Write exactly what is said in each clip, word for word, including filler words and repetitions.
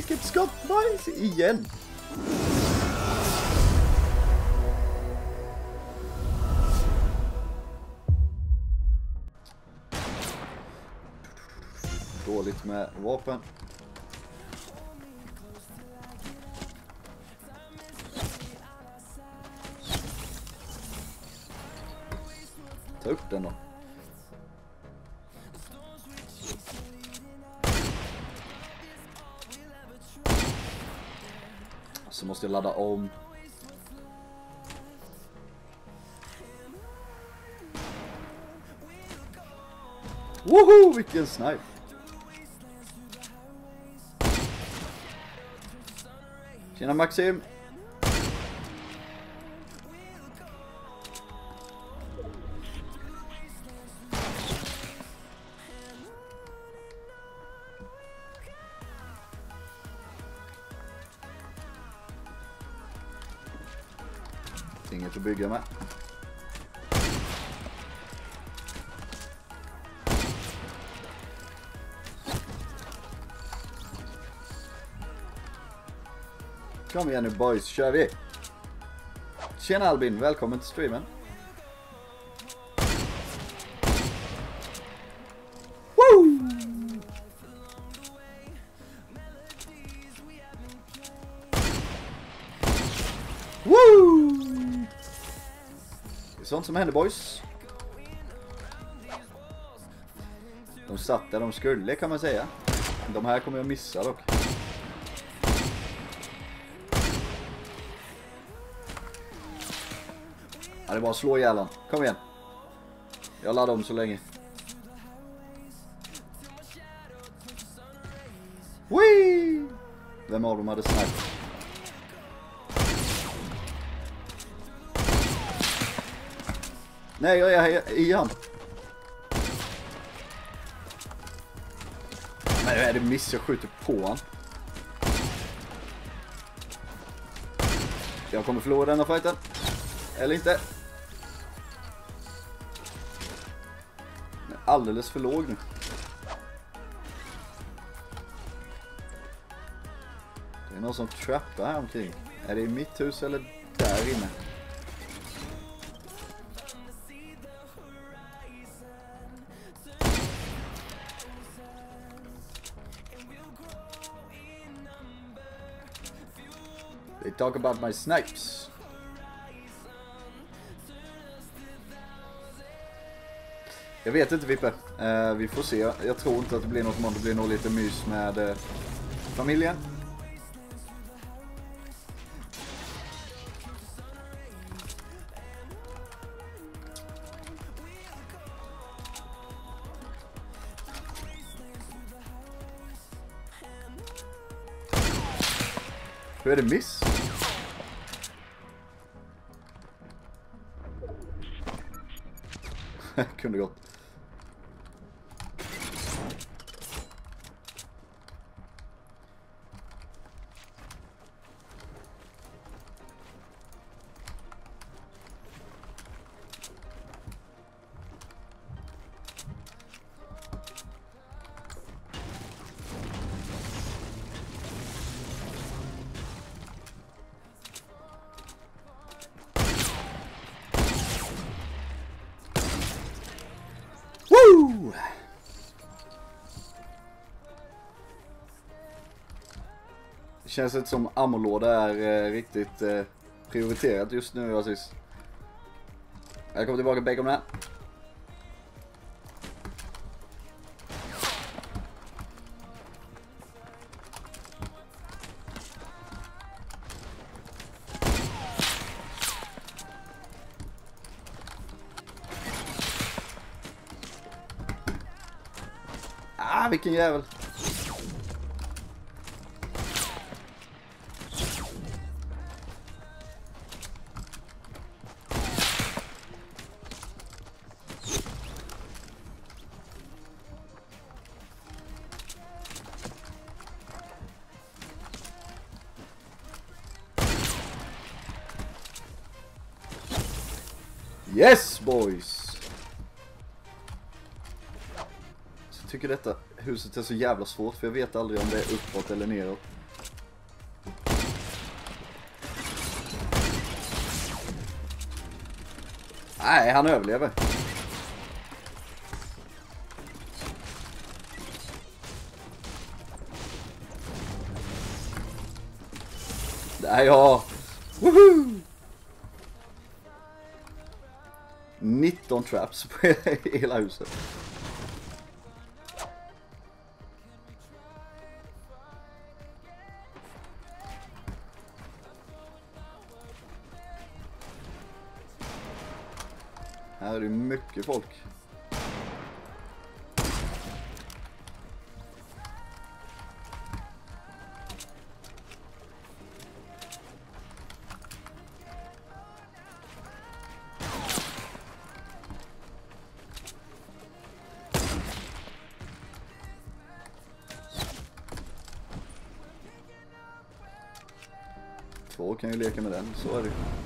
vilket skott! Nice! Igen! Dåligt med vapen. Ta upp den då. Så måste jag ladda om. Woho, vilken snipe. Tjena Maxim. Inget att bygga med. Kom igen nu boys, kör vi! Tjena Albin, välkommen till streamen. Woo! Woo! Det är sånt som händer boys. De satt där de skulle kan man säga. De här kommer jag missa dock. Ja, det är bara att slå ihjäl han. Kom igen. Jag laddar om så länge. Whee! Vem av dem hade sniper? Nej, jag är i han. Men är det miss, jag skjuter på han. Jag kommer förlora denna fighten. Eller inte. Alldeles för låg nu. Det är någon som trappar här omkring. Är det i mitt hus eller där inne? They talk about my snipes. Jag vet inte Vippe, uh, vi får se. Jag tror inte att det blir något mån. Det blir nog lite mys med uh, familjen. Hur är det miss? Kunde gått. Det känns inte som ammolåda är eh, riktigt eh, prioriterat just nu, Aziz. Jag kommer tillbaka bakom den. Ah, vilken jävel. Yes boys. Så jag tycker detta huset är så jävla svårt, för jag vet aldrig om det är uppåt eller neråt. Nej, han överlever. Där ja. Woohoo! nitton traps på hela huset. Här är det mycket folk. Två kan ju leka med den, så är det.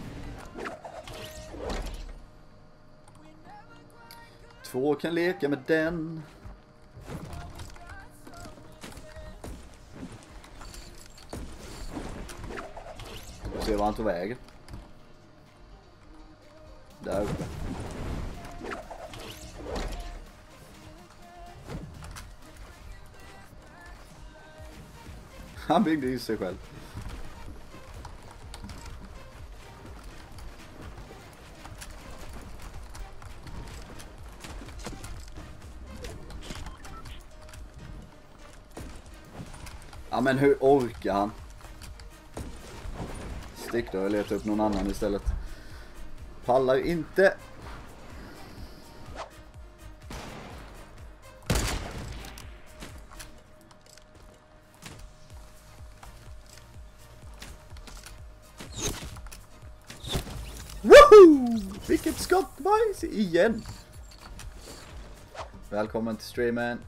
Två kan leka med den. Ska se var han tog vägen. Där uppe. Han byggde ju sig själv. Ja, men hur orkar han? Stick då och leta upp någon annan istället. Pallar inte. Woohoo! Vilket skott boys igen. Välkommen till streamen.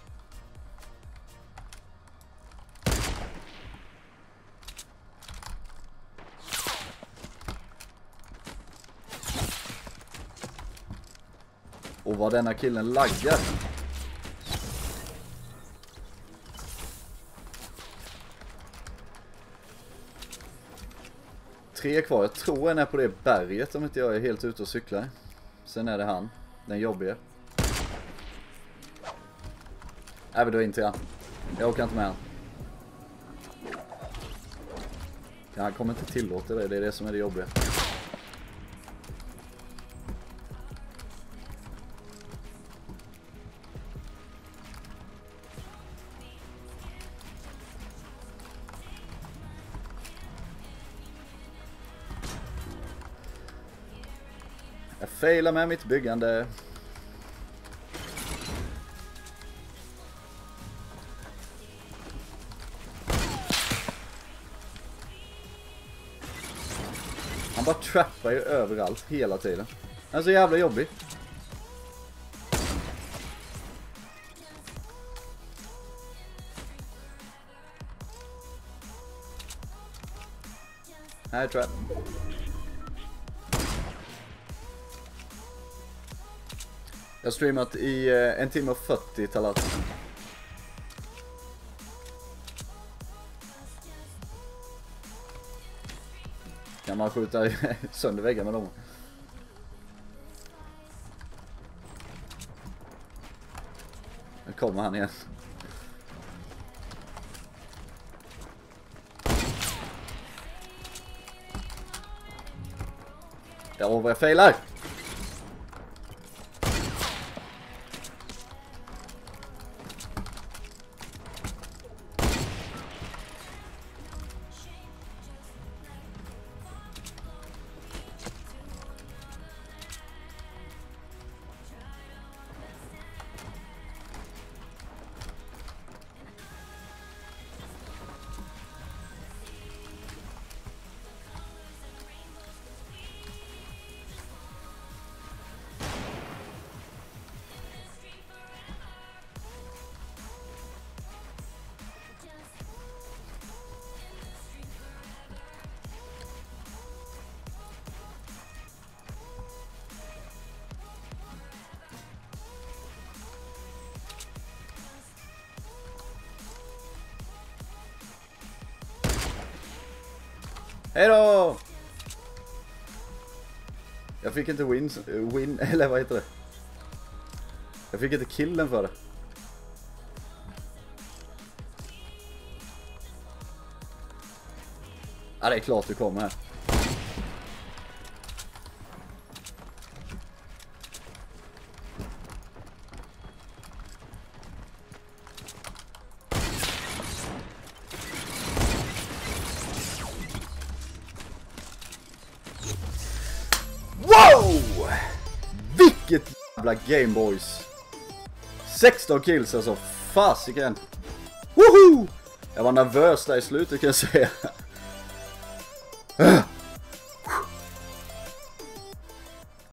Och vad denna killen laggar. Tre kvar. Jag tror en är på det berget om inte jag är helt ute och cyklar. Sen är det han. Den jobbiga. Nej, men då inte jag. Jag åker inte med han. Han kommer inte tillåta det. Det är det som är det jobbiga. Jag failar med mitt byggande. Han bara trappar ju överallt hela tiden. Han är så jävla jobbig. Här tror jag. Jag har streamat i eh, en timme och fyrtio talat. Kan man skjuta sönder väggar med dem? Nu kommer han igen. Ja, vad jag failar! Hej då! Jag fick inte win, win, eller vad heter det? Jag fick inte killen för det. Ja, det är klart du kommer här. Wow! Vilket jävla game boys. sexton kills alltså. Fasiken. Woho! Jag var nervös där i slutet kan jag säga.